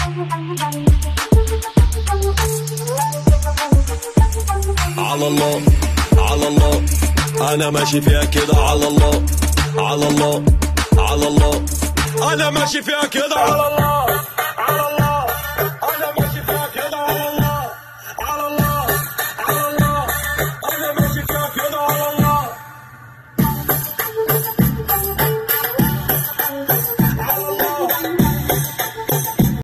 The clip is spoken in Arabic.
على الله على الله، انا ماشي فيها كده على الله على الله على الله، انا ماشي فيها كده على الله.